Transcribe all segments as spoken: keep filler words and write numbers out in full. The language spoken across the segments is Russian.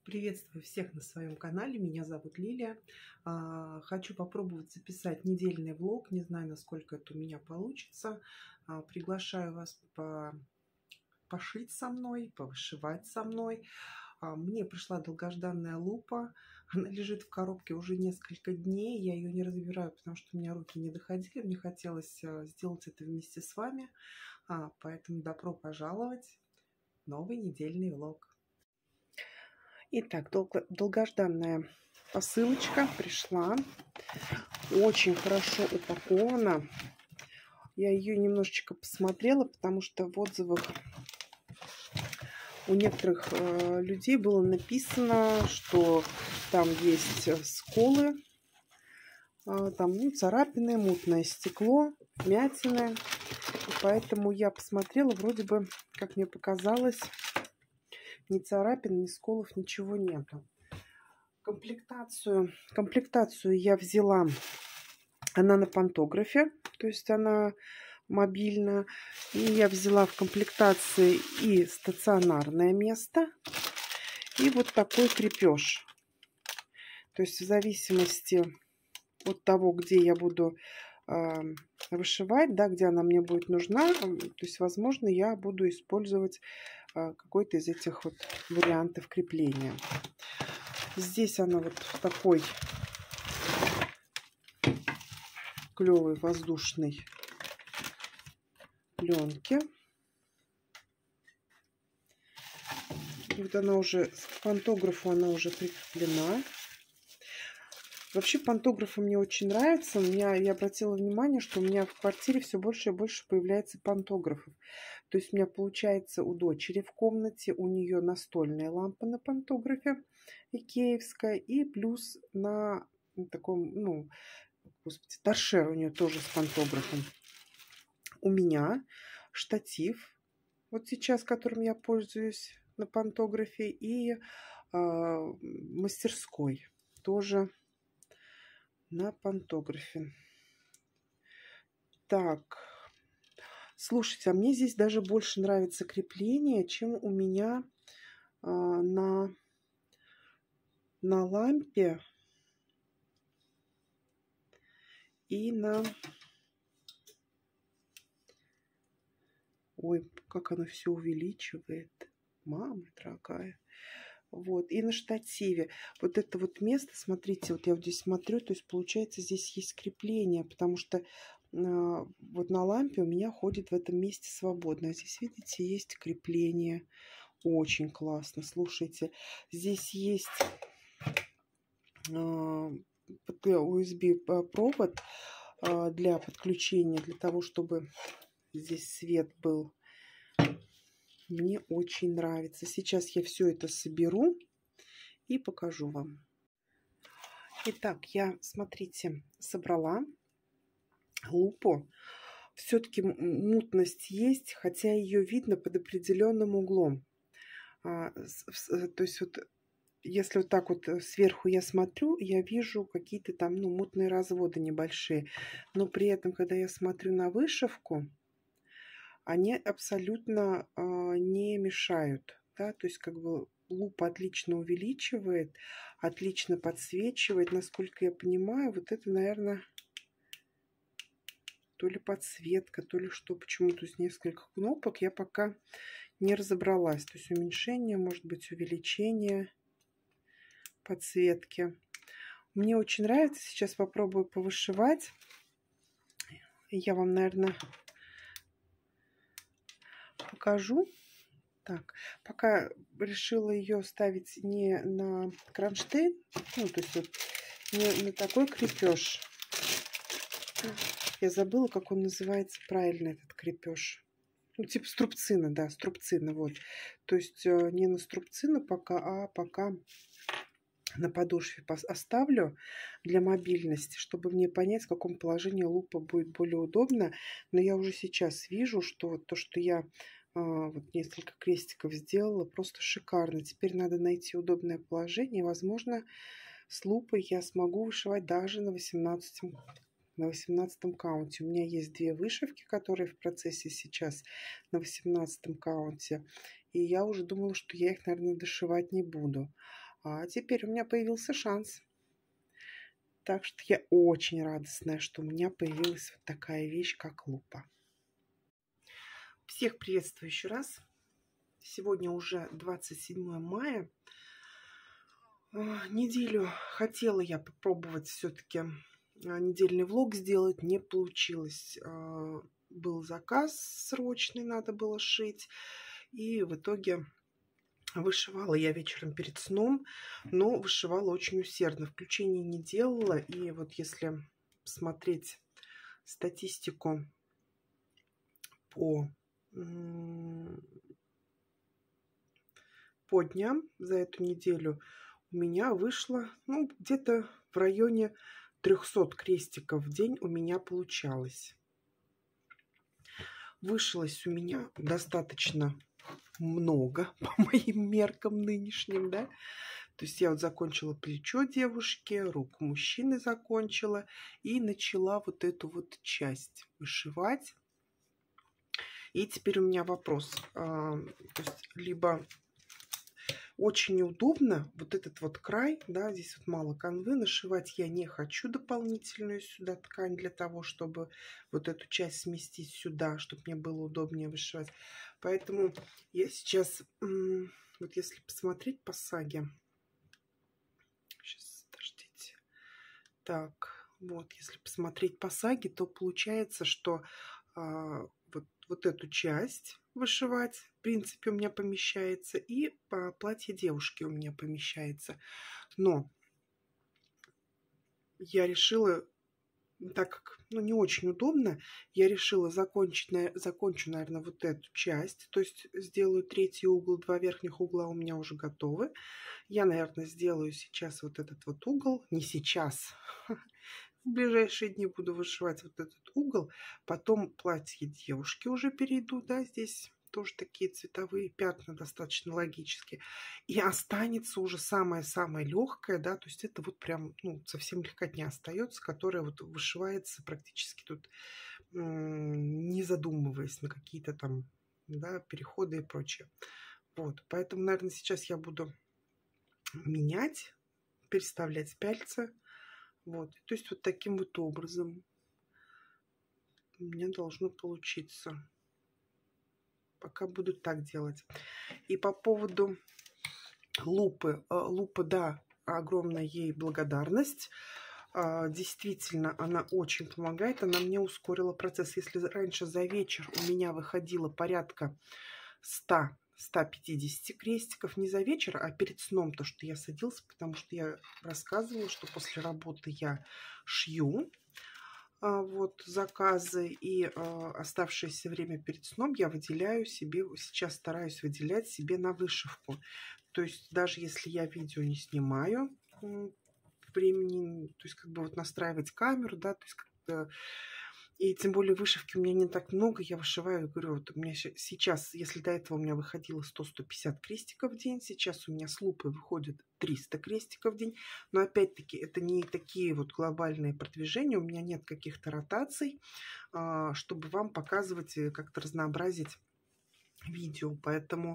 Приветствую всех на своем канале. Меня зовут Лилия. А, Хочу попробовать записать недельный влог. Не знаю, насколько это у меня получится. А, Приглашаю вас по- пошить со мной, повышивать со мной. А, Мне пришла долгожданная лупа. Она лежит в коробке уже несколько дней. Я ее не разбираю, потому что у меня руки не доходили. Мне хотелось а, сделать это вместе с вами. А, Поэтому добро пожаловать в новый недельный влог. Итак, долго, долгожданная посылочка пришла. Очень хорошо упакована. Я ее немножечко посмотрела, потому что в отзывах у некоторых э, людей было написано, что там есть сколы, э, там ну, царапины, мутное стекло, вмятины. И поэтому я посмотрела, вроде бы, как мне показалось, ни царапин, ни сколов, ничего нету. Комплектацию, комплектацию я взяла, она на пантографе, то есть она мобильная. И я взяла в комплектации и стационарное место, и вот такой крепеж. То есть в зависимости от того, где я буду э, вышивать, да, где она мне будет нужна, то есть, возможно, я буду использовать э, какой-то из этих вот вариантов крепления. Здесь она вот в такой клевой воздушной пленке. Вот она уже, к пантографу она уже прикреплена. Вообще пантографы мне очень нравятся. У меня, я обратила внимание, что у меня в квартире все больше и больше появляется пантографов. То есть у меня получается у дочери в комнате, у нее настольная лампа на пантографе икеевская, и плюс на таком, ну, господи, торшер у нее тоже с пантографом. У меня штатив, вот сейчас, которым я пользуюсь на пантографе, и э, мастерской тоже на пантографе. Так, слушайте, а мне здесь даже больше нравится крепление, чем у меня э, на, на лампе и на... Ой, как оно все увеличивает. Мама дорогая. Вот, и на штативе. Вот это вот место, смотрите, вот я вот здесь смотрю, то есть получается здесь есть крепление, потому что э, вот на лампе у меня ходит в этом месте свободно. А здесь, видите, есть крепление. Очень классно. Слушайте, здесь есть э, ю эс би провод э, для подключения, для того, чтобы здесь свет был. Мне очень нравится. Сейчас я все это соберу и покажу вам. Итак, я, смотрите, собрала лупу. Все-таки мутность есть, хотя ее видно под определенным углом. А, с, то есть вот, если вот так вот сверху я смотрю, я вижу какие-то там, ну, мутные разводы небольшие. Но при этом, когда я смотрю на вышивку, они абсолютно э, не мешают. Да? То есть как бы лупа отлично увеличивает, отлично подсвечивает. Насколько я понимаю, вот это, наверное, то ли подсветка, то ли что. Почему-то здесь несколько кнопок. Я пока не разобралась. То есть уменьшение, может быть, увеличение подсветки. Мне очень нравится. Сейчас попробую повышивать. Я вам, наверное, покажу. Так, пока решила ее ставить не на кронштейн, ну, то есть вот не на такой крепеж. Я забыла, как он называется правильно, этот крепеж. Ну, типа струбцина, да, струбцина, вот. То есть не на струбцину пока, а пока на подошве оставлю для мобильности, чтобы мне понять, в каком положении лупа будет более удобно. Но я уже сейчас вижу, что то, что я вот несколько крестиков сделала, просто шикарно. Теперь надо найти удобное положение. Возможно, с лупой я смогу вышивать даже на восемнадцатом, на восемнадцатом каунте. У меня есть две вышивки, которые в процессе сейчас на восемнадцатом каунте. И я уже думала, что я их, наверное, дошивать не буду. А теперь у меня появился шанс. Так что я очень радостная, что у меня появилась вот такая вещь, как лупа. Всех приветствую еще раз. Сегодня уже двадцать седьмое мая. Неделю хотела я попробовать все-таки недельный влог сделать, не получилось. Был заказ срочный, надо было шить. И в итоге вышивала я вечером перед сном, но вышивала очень усердно. Включений не делала. И вот если смотреть статистику по, по дням за эту неделю, у меня вышло, ну, где-то в районе трёхсот крестиков в день у меня получалось. Вышилось у меня достаточно много по моим меркам нынешним, да. То есть я вот закончила плечо девушки, руку мужчины закончила и начала вот эту вот часть вышивать. И теперь у меня вопрос. То есть либо очень неудобно вот этот вот край, да, здесь вот мало канвы, нашивать я не хочу дополнительную сюда ткань для того, чтобы вот эту часть сместить сюда, чтобы мне было удобнее вышивать. Поэтому я сейчас, вот если посмотреть по саге, сейчас, подождите, так, вот, если посмотреть по саге, то получается, что а, вот, вот эту часть вышивать, в принципе, у меня помещается, и по платье девушки у меня помещается. Но я решила, так как, ну, не очень удобно, я решила закончить, закончу, наверное, вот эту часть, то есть сделаю третий угол, два верхних угла у меня уже готовы. Я, наверное, сделаю сейчас вот этот вот угол, не сейчас, в ближайшие дни буду вышивать вот этот угол, потом платье девушки уже перейду, да, здесь тоже такие цветовые пятна достаточно логические, и останется уже самое-самое легкое, да, то есть это вот прям, ну, совсем легкотня остается, которая вот вышивается практически тут, не задумываясь на какие-то там, да, переходы и прочее. Вот, поэтому, наверное, сейчас я буду менять, переставлять пяльцы. Вот, то есть вот таким вот образом у меня должно получиться. Пока буду так делать. И по поводу лупы. Лупа, да, огромная ей благодарность. Действительно, она очень помогает. Она мне ускорила процесс. Если раньше за вечер у меня выходило порядка ста — ста пятидесяти крестиков, не за вечер, а перед сном, то, что я садился, потому что я рассказывала, что после работы я шью вот заказы, и оставшееся время перед сном я выделяю себе, сейчас стараюсь выделять себе на вышивку. То есть даже если я видео не снимаю, времени, то есть как бы вот настраивать камеру, да, то есть как-то. И тем более вышивки у меня не так много, я вышиваю, говорю, вот у меня сейчас, если до этого у меня выходило сто — сто пятьдесят крестиков в день, сейчас у меня с лупой выходит триста крестиков в день, но опять-таки это не такие вот глобальные продвижения, у меня нет каких-то ротаций, чтобы вам показывать, как-то разнообразить видео, поэтому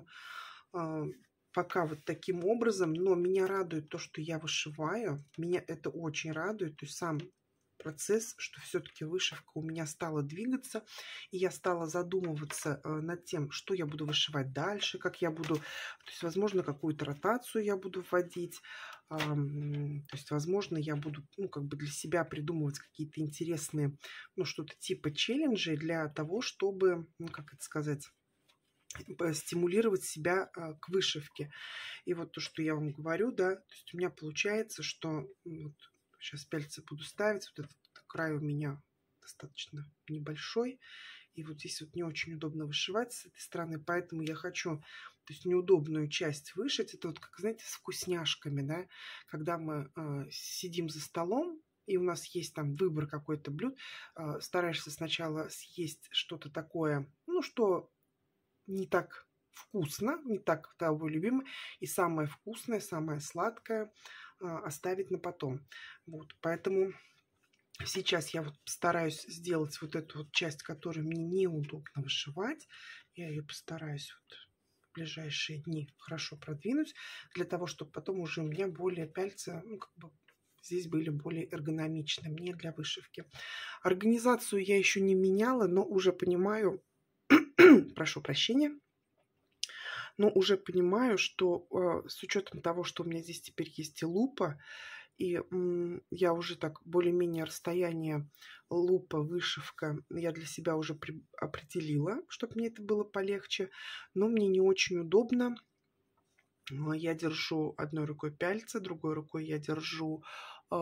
пока вот таким образом, но меня радует то, что я вышиваю, меня это очень радует, то есть сам процесс, что все-таки вышивка у меня стала двигаться, и я стала задумываться над тем, что я буду вышивать дальше, как я буду, то есть, возможно, какую-то ротацию я буду вводить, то есть, возможно, я буду, ну, как бы для себя придумывать какие-то интересные, ну, что-то типа челленджей для того, чтобы, ну, как это сказать, стимулировать себя к вышивке. И вот то, что я вам говорю, да, то есть у меня получается, что вот, сейчас пяльцы буду ставить. Вот этот край у меня достаточно небольшой. И вот здесь вот не очень удобно вышивать с этой стороны. Поэтому я хочу, то есть, неудобную часть вышить. Это вот, как, знаете, с вкусняшками, да. Когда мы э, сидим за столом, и у нас есть там выбор какой-то блюд, э, стараешься сначала съесть что-то такое, ну, что не так вкусно, не так твое любимое. И самое вкусное, самое сладкое оставить на потом. Вот, поэтому сейчас я вот постараюсь сделать вот эту вот часть, которую мне неудобно вышивать. Я ее постараюсь вот ближайшие дни хорошо продвинуть, для того, чтобы потом уже у меня более пяльцы, ну, как бы здесь были более эргономичны мне для вышивки. Организацию я еще не меняла, но уже понимаю, прошу прощения, но уже понимаю, что э, с учетом того, что у меня здесь теперь есть и лупа, и м, я уже так более-менее расстояние лупа, вышивка, я для себя уже при, определила, чтобы мне это было полегче, но мне не очень удобно. Я держу одной рукой пяльцы, другой рукой я держу э,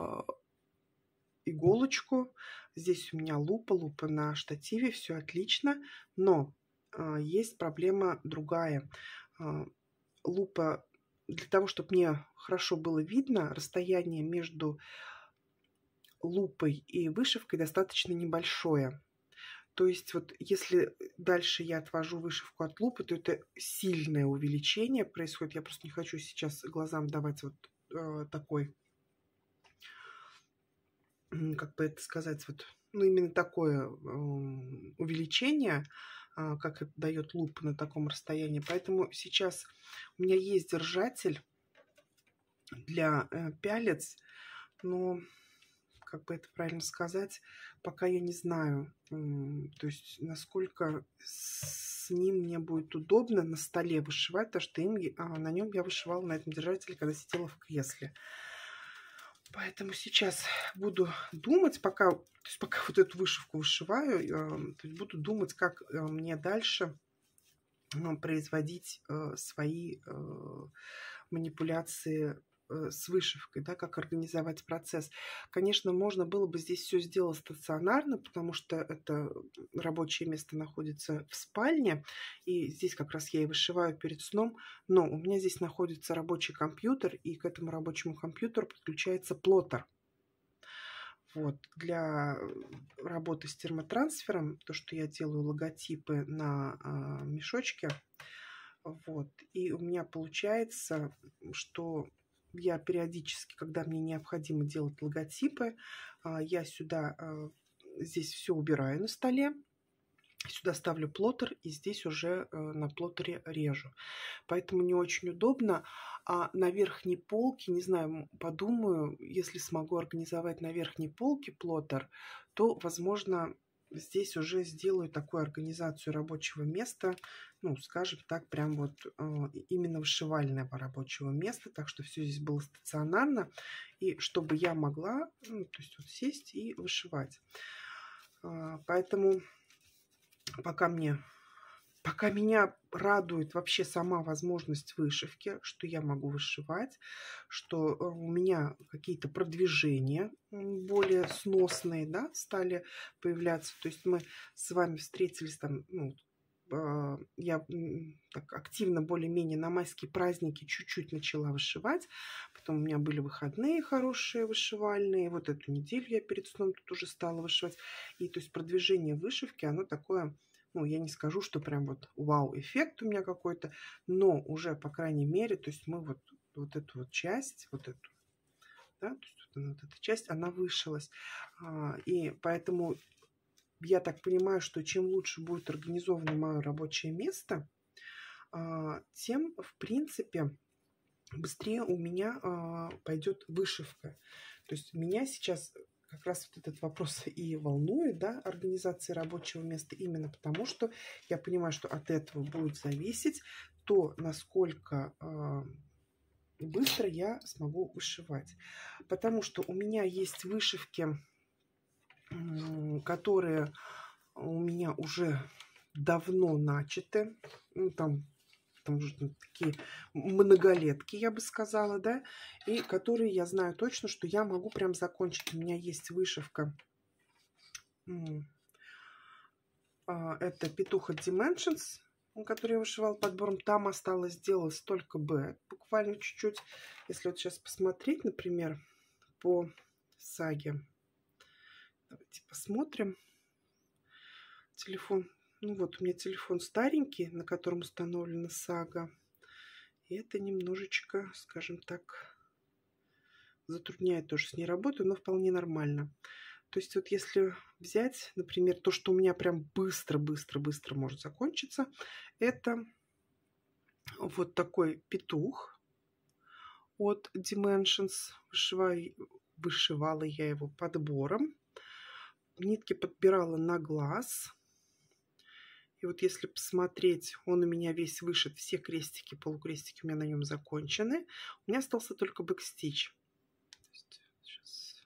иголочку. Здесь у меня лупа, лупа на штативе, все отлично, но э, есть проблема другая. Э, лупа, для того, чтобы мне хорошо было видно, расстояние между лупой и вышивкой достаточно небольшое. То есть вот если дальше я отвожу вышивку от лупы, то это сильное увеличение происходит. Я просто не хочу сейчас глазам давать вот э, такой, как бы это сказать, вот, ну именно такое э, увеличение, э, как это дает лупа на таком расстоянии. Поэтому сейчас у меня есть держатель для э, пялец, но как бы это правильно сказать, пока я не знаю, то есть насколько с ним мне будет удобно на столе вышивать, потому что им, а, на нем я вышивала, на этом держателе, когда сидела в кресле. Поэтому сейчас буду думать, пока, то есть пока вот эту вышивку вышиваю, то есть буду думать, как мне дальше производить свои манипуляции с вышивкой, да, как организовать процесс. Конечно, можно было бы здесь все сделать стационарно, потому что это рабочее место находится в спальне, и здесь как раз я и вышиваю перед сном, но у меня здесь находится рабочий компьютер, и к этому рабочему компьютеру подключается плоттер. Вот. Для работы с термотрансфером, то, что я делаю логотипы на а, мешочке, вот, и у меня получается, что я периодически, когда мне необходимо делать логотипы, я сюда, здесь все убираю на столе, сюда ставлю плоттер и здесь уже на плоттере режу. Поэтому не очень удобно. А на верхней полке, не знаю, подумаю, если смогу организовать на верхней полке плоттер, то, возможно, здесь уже сделаю такую организацию рабочего места, ну, скажем так, прям вот э, именно вышивального рабочего места, так что все здесь было стационарно, и чтобы я могла, ну, то есть вот сесть и вышивать. Э, поэтому пока мне... Пока меня радует вообще сама возможность вышивки, что я могу вышивать, что у меня какие-то продвижения более сносные, да, стали появляться. То есть мы с вами встретились там, ну, я так активно более-менее на майские праздники чуть-чуть начала вышивать. Потом у меня были выходные хорошие вышивальные. Вот эту неделю я перед сном тут уже стала вышивать. И то есть продвижение вышивки, оно такое... Ну, я не скажу, что прям вот вау-эффект у меня какой-то, но уже, по крайней мере, то есть мы вот, вот эту вот часть, вот эту, да, то есть вот, вот эта часть, она вышилась. А, и поэтому я так понимаю, что чем лучше будет организовано мое рабочее место, а, тем, в принципе, быстрее у меня а, пойдет вышивка. То есть меня сейчас... Как раз вот этот вопрос и волнует, да, организация рабочего места, именно потому что я понимаю, что от этого будет зависеть то, насколько э, быстро я смогу вышивать. Потому что у меня есть вышивки, э, которые у меня уже давно начаты, ну, там, там уже такие многолетки, я бы сказала, да, и которые я знаю точно, что я могу прям закончить. У меня есть вышивка. Это Петуха Dimensions, который я вышивала подбором. Там осталось сделать только Б, буквально чуть-чуть. Если вот сейчас посмотреть, например, по саге. Давайте посмотрим. Телефон. Ну вот, у меня телефон старенький, на котором установлена сага. И это немножечко, скажем так, затрудняет тоже с ней работу, но вполне нормально. То есть вот если взять, например, то, что у меня прям быстро-быстро-быстро может закончиться, это вот такой петух от Dimensions. Вышиваю, вышивала я его подбором. Нитки подбирала на глаз. И вот если посмотреть, он у меня весь вышит, все крестики, полукрестики у меня на нем закончены. У меня остался только бэкстич. Сейчас.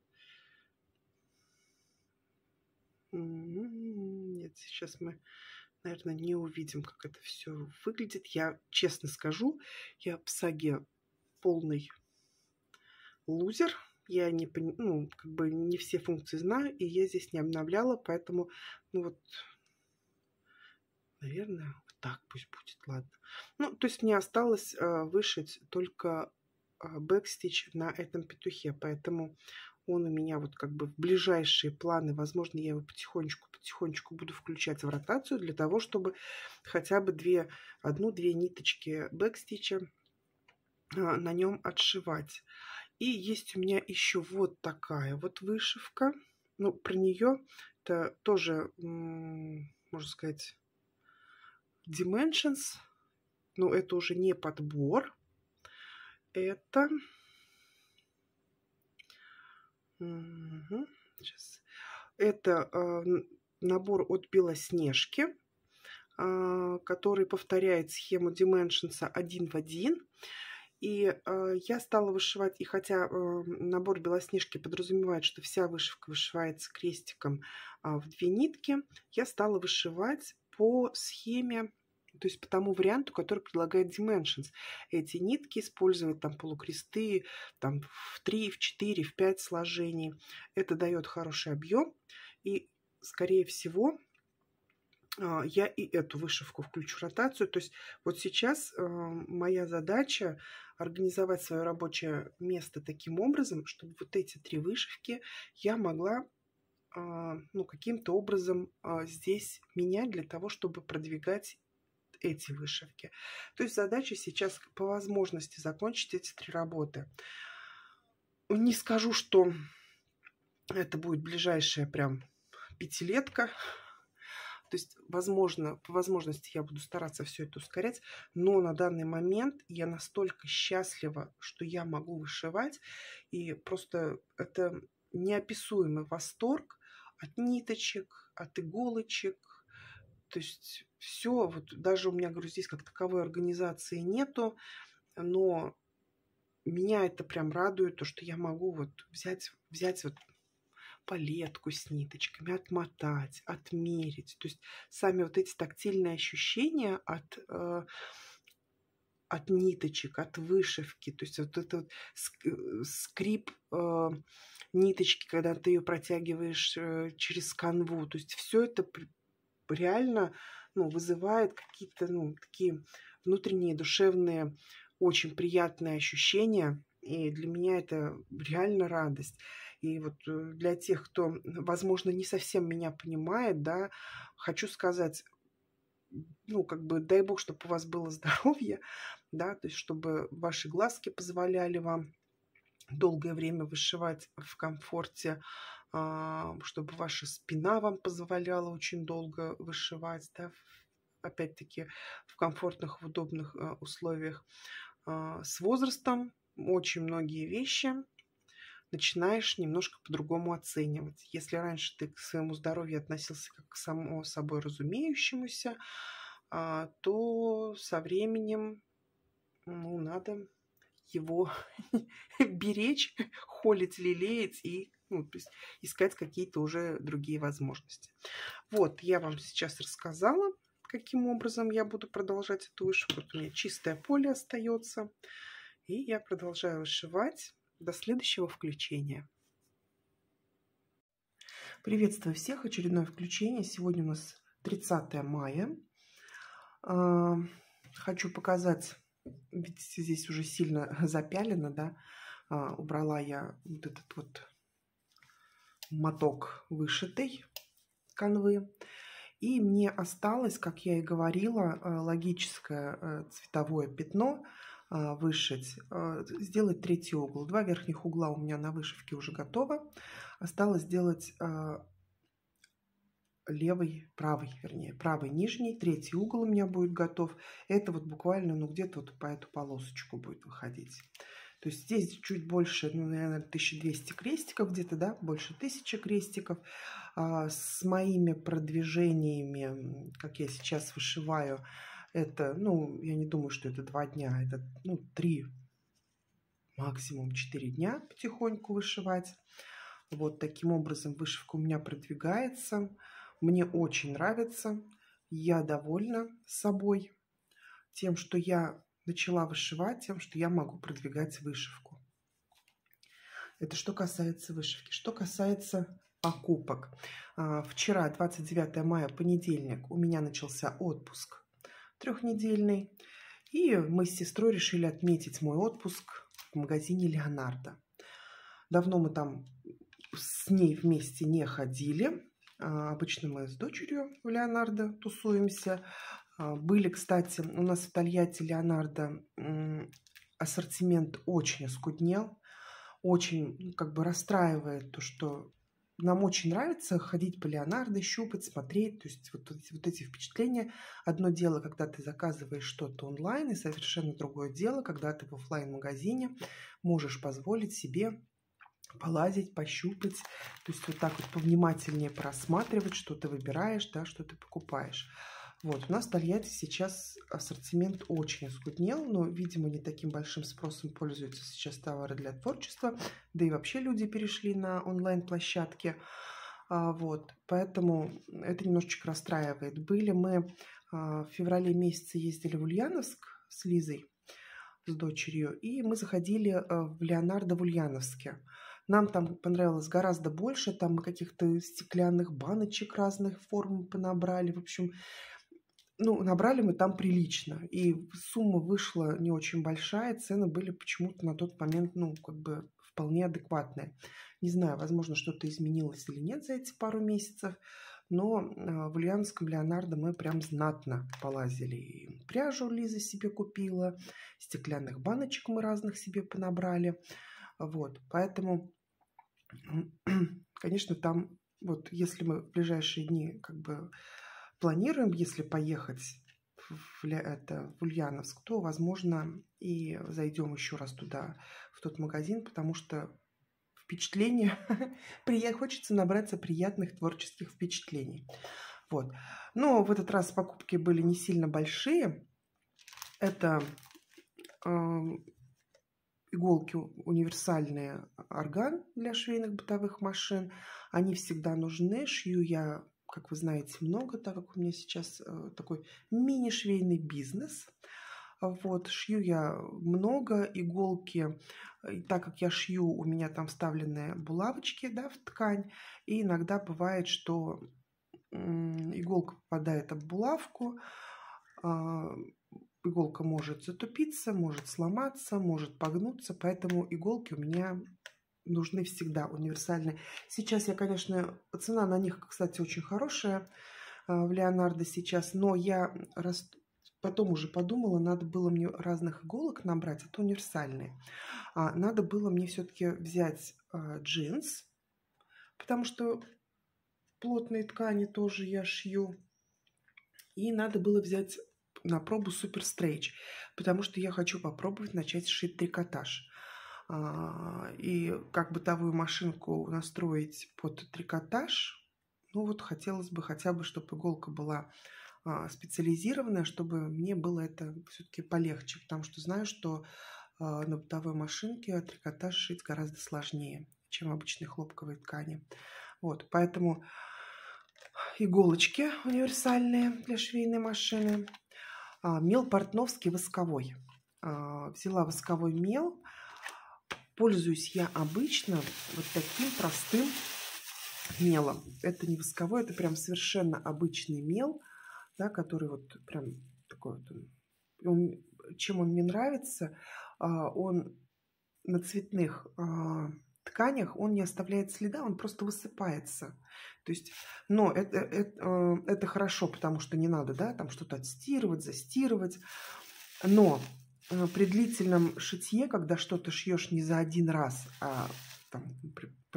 Нет, сейчас мы, наверное, не увидим, как это все выглядит. Я честно скажу, я в саге полный лузер. Я не, ну, как бы не все функции знаю, и я здесь не обновляла, поэтому, ну вот, наверное, вот так пусть будет, ладно. Ну, то есть мне осталось э, вышить только э, бэкстич на этом петухе, поэтому он у меня вот как бы в ближайшие планы, возможно, я его потихонечку-потихонечку буду включать в ротацию для того, чтобы хотя бы две, одну-две ниточки бэкстича э, на нем отшивать. И есть у меня еще вот такая вот вышивка. Ну, про нее это тоже, можно сказать, Dimensions. Но это уже не подбор. Это... Угу. Сейчас. Это э, набор от Белоснежки, э, который повторяет схему Dimensions один в один. И э, я стала вышивать, и хотя э, набор Белоснежки подразумевает, что вся вышивка вышивается крестиком э, в две нитки, я стала вышивать по схеме, то есть по тому варианту, который предлагает Dimensions. Эти нитки используют там полукресты там, в три, в четыре, в пять сложений. Это дает хороший объем, и, скорее всего, я и эту вышивку включу в ротацию. То есть вот сейчас э, моя задача организовать свое рабочее место таким образом, чтобы вот эти три вышивки я могла э, ну, каким-то образом э, здесь менять для того, чтобы продвигать эти вышивки. То есть задача сейчас по возможности закончить эти три работы. Не скажу, что это будет ближайшая прям пятилетка. То есть, возможно, по возможности я буду стараться все это ускорять, но на данный момент я настолько счастлива, что я могу вышивать, и просто это неописуемый восторг от ниточек, от иголочек. То есть все, вот даже у меня, говорю, здесь как таковой организации нету, но меня это прям радует, то, что я могу вот взять, взять вот палетку с ниточками, отмотать, отмерить. То есть сами вот эти тактильные ощущения от, э, от ниточек, от вышивки, то есть вот этот вот скрип э, ниточки, когда ты ее протягиваешь э, через канву, то есть все это реально ну, вызывает какие-то ну, такие внутренние, душевные, очень приятные ощущения. И для меня это реально радость. И вот для тех, кто, возможно, не совсем меня понимает, да, хочу сказать, ну, как бы, дай бог, чтобы у вас было здоровье, да, то есть, чтобы ваши глазки позволяли вам долгое время вышивать в комфорте, чтобы ваша спина вам позволяла очень долго вышивать, да, опять-таки, в комфортных, в удобных условиях. С возрастом очень многие вещи начинаешь немножко по-другому оценивать. Если раньше ты к своему здоровью относился как к само собой разумеющемуся, то со временем ну, надо его беречь, холить, лелеять и ну, то есть искать какие-то уже другие возможности. Вот, я вам сейчас рассказала, каким образом я буду продолжать эту вышивку. Вот у меня чистое поле остается. И я продолжаю вышивать до следующего включения. Приветствую всех! Очередное включение. Сегодня у нас тридцатое мая. Хочу показать, видите, здесь уже сильно запялено, да. Убрала я вот этот вот моток вышитой канвы. И мне осталось, как я и говорила, логическое цветовое пятно вышить, сделать третий угол. Два верхних угла у меня на вышивке уже готово. Осталось сделать левый, правый, вернее, правый нижний, третий угол у меня будет готов. Это вот буквально, ну, где-то вот по эту полосочку будет выходить. То есть здесь чуть больше, ну, наверное, тысяча двести крестиков где-то, да, больше тысячи крестиков. А, с моими продвижениями, как я сейчас вышиваю, это, ну, я не думаю, что это два дня, это, ну, три, максимум четыре дня потихоньку вышивать. Вот таким образом вышивка у меня продвигается. Мне очень нравится. Я довольна собой тем, что я начала вышивать, тем, что я могу продвигать вышивку. Это что касается вышивки. Что касается покупок. Вчера, двадцать девятое мая, понедельник, у меня начался отпуск трехнедельный. И мы с сестрой решили отметить мой отпуск в магазине Леонардо. Давно мы там с ней вместе не ходили. Обычно мы с дочерью в Леонардо тусуемся. Были, кстати, у нас в Тольятти Леонардо ассортимент очень оскуднел. Очень как бы расстраивает то, что нам очень нравится ходить по Леонардо, щупать, смотреть. То есть вот, вот эти впечатления. Одно дело, когда ты заказываешь что-то онлайн, и совершенно другое дело, когда ты в офлайн-магазине можешь позволить себе полазить, пощупать, то есть вот так вот повнимательнее просматривать, что ты выбираешь, да, что ты покупаешь. Вот, у нас в Тольятти сейчас ассортимент очень оскуднел, но, видимо, не таким большим спросом пользуются сейчас товары для творчества, да и вообще люди перешли на онлайн-площадки, а, вот, поэтому это немножечко расстраивает. Были мы а, в феврале месяце ездили в Ульяновск с Лизой, с дочерью, и мы заходили а, в Леонардо в Ульяновске. Нам там понравилось гораздо больше, там мы каких-то стеклянных баночек разных форм понабрали, в общем, ну, набрали мы там прилично, и сумма вышла не очень большая, цены были почему-то на тот момент, ну, как бы вполне адекватные. Не знаю, возможно, что-то изменилось или нет за эти пару месяцев, но в Ульяновском Леонардо мы прям знатно полазили. И пряжу Лиза себе купила, стеклянных баночек мы разных себе понабрали. Вот, поэтому, конечно, там, вот, если мы в ближайшие дни, как бы, планируем, если поехать в, это, в Ульяновск, то, возможно, и зайдем еще раз туда, в тот магазин, потому что впечатления, хочется набраться приятных творческих впечатлений. Вот. Но в этот раз покупки были не сильно большие. Это иголки универсальные орган для швейных бытовых машин. Они всегда нужны. Шью я, как вы знаете, много, так как у меня сейчас такой мини-швейный бизнес. Вот, шью я много, иголки, и так как я шью, у меня там вставлены булавочки, да, в ткань, и иногда бывает, что иголка попадает об булавку, иголка может затупиться, может сломаться, может погнуться, поэтому иголки у меня нужны всегда, универсальные. Сейчас я, конечно, цена на них, кстати, очень хорошая в Леонардо сейчас, но я раз, потом уже подумала, надо было мне разных иголок набрать, это универсальные. А надо было мне все-таки взять а, джинс, потому что плотные ткани тоже я шью. И надо было взять на пробу Super Stretch, потому что я хочу попробовать начать шить трикотаж. И как бытовую машинку настроить под трикотаж, ну вот хотелось бы хотя бы, чтобы иголка была специализированная, чтобы мне было это все-таки полегче, потому что знаю, что на бытовой машинке трикотаж шить гораздо сложнее, чем обычные хлопковые ткани. Вот, поэтому иголочки универсальные для швейной машины. Мел портновский восковой. Взяла восковой мел. Пользуюсь я обычно вот таким простым мелом. Это не восковой, это прям совершенно обычный мел, да, который вот прям такой вот. Он, чем он мне нравится, он на цветных тканях, он не оставляет следа, он просто высыпается. То есть, но это, это, это хорошо, потому что не надо, да, там что-то отстирывать, застирывать. Но при длительном шитье, когда что-то шьешь не за один раз, а там,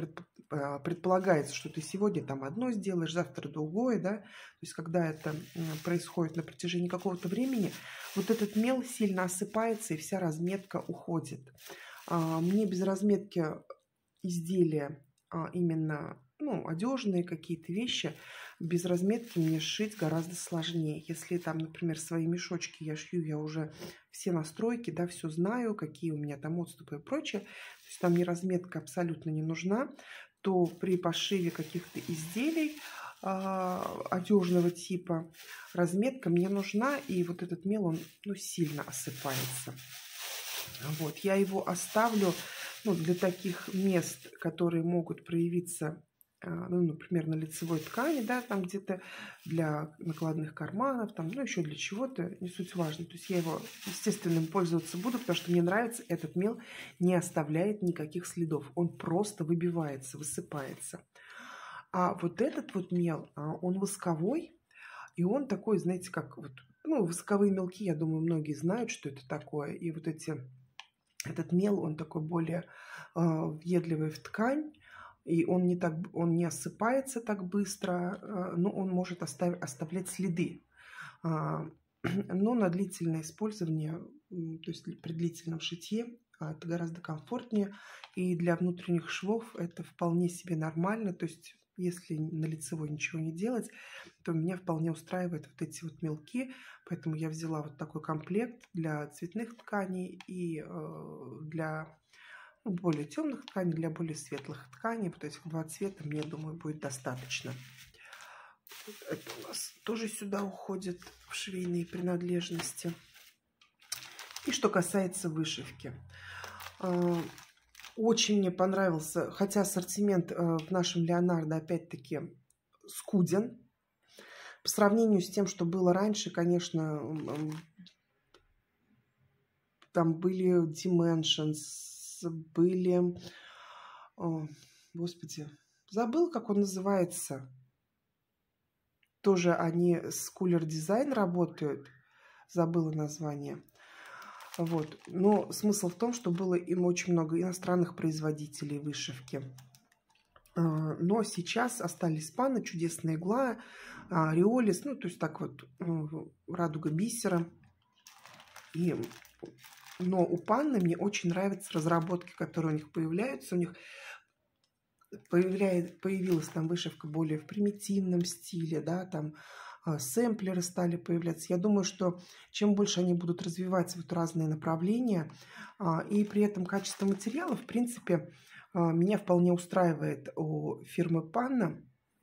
предполагается, что ты сегодня там одно сделаешь, завтра другое, да, то есть когда это происходит на протяжении какого-то времени, вот этот мел сильно осыпается и вся разметка уходит. Мне без разметки изделия именно, ну, одежные какие-то вещи, без разметки мне шить гораздо сложнее. Если там, например, свои мешочки я шью, я уже все настройки, да, все знаю, какие у меня там отступы и прочее, то есть там мне разметка абсолютно не нужна, то при пошиве каких-то изделий э, одежного типа разметка мне нужна, и вот этот мел, он, ну, сильно осыпается. Вот, я его оставлю, ну, для таких мест, которые могут проявиться, ну, например, на лицевой ткани, да, там где-то для накладных карманов, там, ну, еще для чего-то, не суть важно. То есть я его, естественно, пользоваться буду, потому что мне нравится, этот мел не оставляет никаких следов. Он просто выбивается, высыпается. А вот этот вот мел, он восковой, и он такой, знаете, как вот, ну, восковые мелки, я думаю, многие знают, что это такое. И вот эти, этот мел, он такой более э, въедливый в ткань, и он не, так, он не осыпается так быстро, э, но он может оставь, оставлять следы. А, но на длительное использование, то есть при длительном шитье, это гораздо комфортнее. И для внутренних швов это вполне себе нормально. То есть если на лицевой ничего не делать, то меня вполне устраивают вот эти вот мелки. Поэтому я взяла вот такой комплект для цветных тканей и э, для более темных тканей, для более светлых тканей. Вот этих два цвета, мне, думаю, будет достаточно. Вот это у нас тоже сюда уходит в швейные принадлежности. И что касается вышивки. Очень мне понравился, хотя ассортимент в нашем Леонардо опять-таки скуден. По сравнению с тем, что было раньше, конечно, там были Dimensions, были... О, господи, забыл, как он называется. Тоже они с Cooler Design работают. Забыла название. Вот. Но смысл в том, что было им очень много иностранных производителей вышивки. Но сейчас остались паны, чудесная игла, риолис, ну, то есть так вот, радуга бисера. И, но у панны мне очень нравятся разработки, которые у них появляются. У них появляет, появилась там вышивка более в примитивном стиле, да, там сэмплеры стали появляться. Я думаю, что чем больше они будут развивать вот разные направления, и при этом качество материала, в принципе, меня вполне устраивает у фирмы Панна.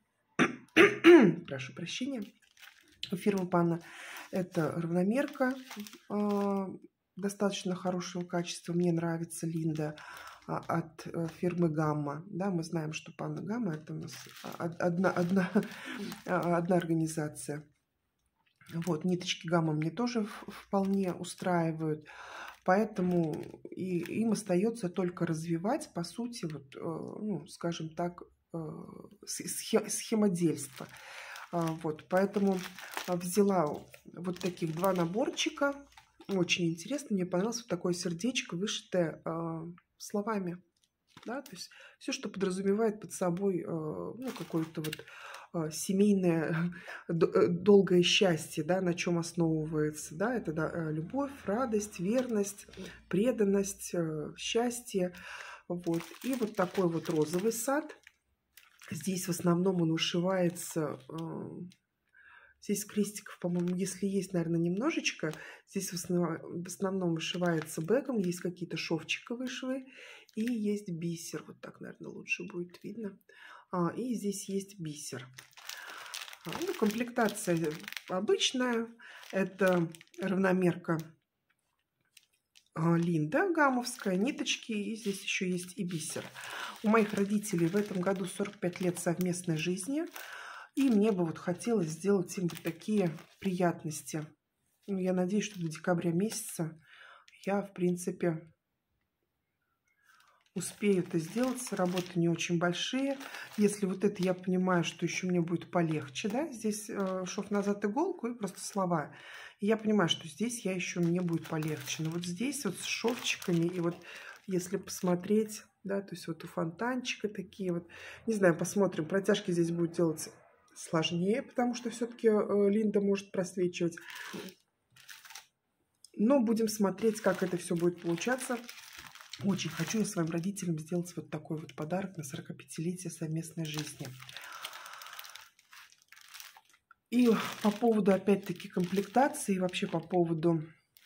Прошу прощения. У фирмы Панна это равномерка достаточно хорошего качества. Мне нравится Линда от фирмы Гамма. Да, мы знаем, что Панна Гамма это у нас одна, одна, одна организация. Вот, ниточки Гамма мне тоже вполне устраивают. Поэтому и, им остается только развивать, по сути, вот, ну, скажем так, схемодельство. Вот, поэтому взяла вот таких два наборчика. Очень интересно. Мне понравилось вот такое сердечко, вышитое словами, да, то есть все, что подразумевает под собой, ну, какое-то вот семейное долгое счастье, да, на чем основывается, да, это да, любовь, радость, верность, преданность, счастье, вот. И вот такой вот розовый сад. Здесь в основном он вышивается. Здесь крестиков, по-моему, если есть, наверное, немножечко. Здесь в основном, в основном вышивается бэком. Есть какие-то шовчиковые швы. И есть бисер. Вот так, наверное, лучше будет видно. А, и здесь есть бисер. А, ну, комплектация обычная. Это равномерка Линда гаммовская, ниточки. И здесь еще есть и бисер. У моих родителей в этом году сорок пять лет совместной жизни. И мне бы вот хотелось сделать им вот такие приятности. Ну, я надеюсь, что до декабря месяца я, в принципе, успею это сделать. Работы не очень большие. Если вот это я понимаю, что еще мне будет полегче, да, здесь э, шов назад иголку и просто слова. И я понимаю, что здесь я еще мне будет полегче. Но вот здесь вот с шовчиками, и вот если посмотреть, да, то есть вот у фонтанчика такие вот. Не знаю, посмотрим. Протяжки здесь будут делаться сложнее, потому что все-таки э, Линда может просвечивать. Но будем смотреть, как это все будет получаться. Очень хочу я своим родителям сделать вот такой вот подарок на сорокапятилетие совместной жизни. И по поводу, опять-таки, комплектации, вообще по поводу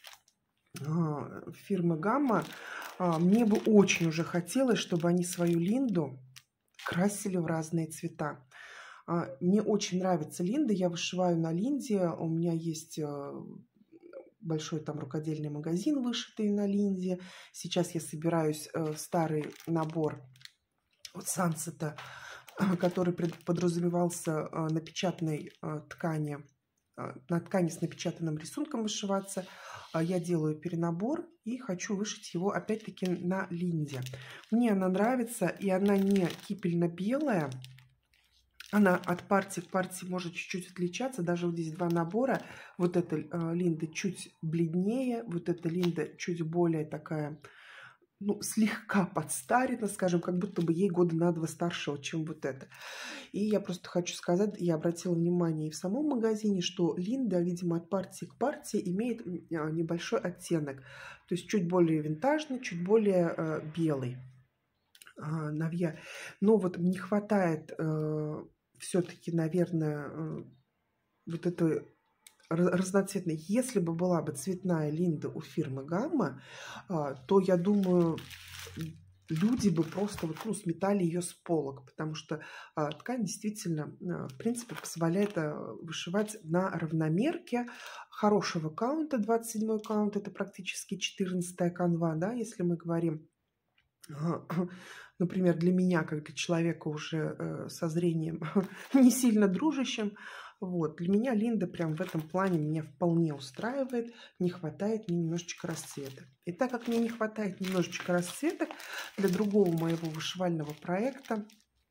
э, фирмы Гамма, э, мне бы очень уже хотелось, чтобы они свою Линду красили в разные цвета. Э, мне очень нравится Линда, я вышиваю на Линде, у меня есть... Э, большой там рукодельный магазин, вышитый на Линде. Сейчас я собираюсь э, старый набор от Сансета, э, который подразумевался э, на печатной э, ткани, э, на ткани с напечатанным рисунком вышиваться. Э, я делаю перенабор и хочу вышить его опять-таки на Линде. Мне она нравится, и она не кипельно-белая. Она от партии к партии может чуть-чуть отличаться. Даже вот здесь два набора. Вот эта э, Линда чуть бледнее, вот эта Линда чуть более такая, ну, слегка подстарена, скажем, как будто бы ей года на два старшего, чем вот это. И я просто хочу сказать, я обратила внимание и в самом магазине, что Линда, видимо, от партии к партии имеет небольшой оттенок. То есть чуть более винтажный, чуть более э, белый. Э, навья. Но вот не хватает... Э, все-таки, наверное, вот это разноцветное. Если бы была бы цветная Линда у фирмы Гамма, то, я думаю, люди бы просто вот, ну, сметали ее с полок, потому что ткань действительно, в принципе, позволяет вышивать на равномерке хорошего каунта. двадцать седьмой каунт — это практически четырнадцатая канва, да, если мы говорим... Например, для меня, как для человека уже э, со зрением не сильно дружащим, вот, для меня Линда прям в этом плане меня вполне устраивает, не хватает мне немножечко расцветок. И так как мне не хватает немножечко расцветок для другого моего вышивального проекта,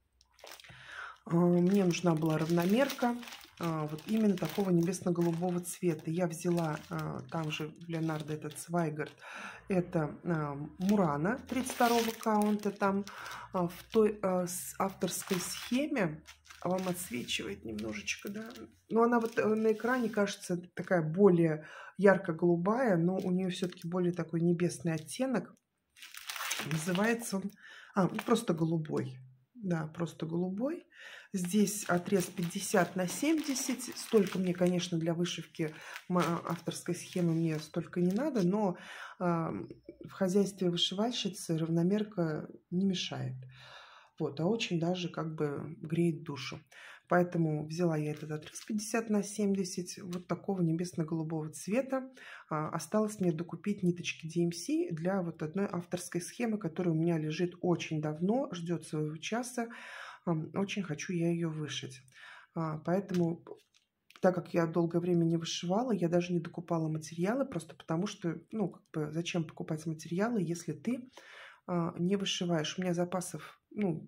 э, мне нужна была равномерка, э, вот именно такого небесно-голубого цвета. Я взяла э, там же в Леонардо этот Свайгард, это э, Мурана тридцать второго каунта, там э, в той э, авторской схеме вам отсвечивает немножечко, да. Но она вот на экране кажется такая более ярко-голубая, но у нее все-таки более такой небесный оттенок. Называется он... А, просто голубой. Да, просто голубой. Здесь отрез пятьдесят на семьдесят. Столько мне, конечно, для вышивки авторской схемы мне столько не надо, но э, в хозяйстве вышивальщицы равномерка не мешает. Вот, а очень даже как бы греет душу. Поэтому взяла я этот отрез пятьдесят на семьдесят, вот такого небесно-голубого цвета. А, осталось мне докупить ниточки ди эм си для вот одной авторской схемы, которая у меня лежит очень давно, ждет своего часа. А, очень хочу я ее вышить. А, поэтому, так как я долгое время не вышивала, я даже не докупала материалы, просто потому что, ну, как бы, зачем покупать материалы, если ты а, не вышиваешь. У меня запасов, ну,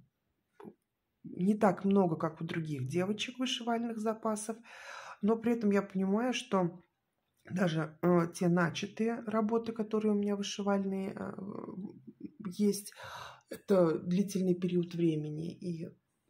не так много, как у других девочек, вышивальных запасов, но при этом я понимаю, что даже э, те начатые работы, которые у меня вышивальные э, есть, это длительный период времени, и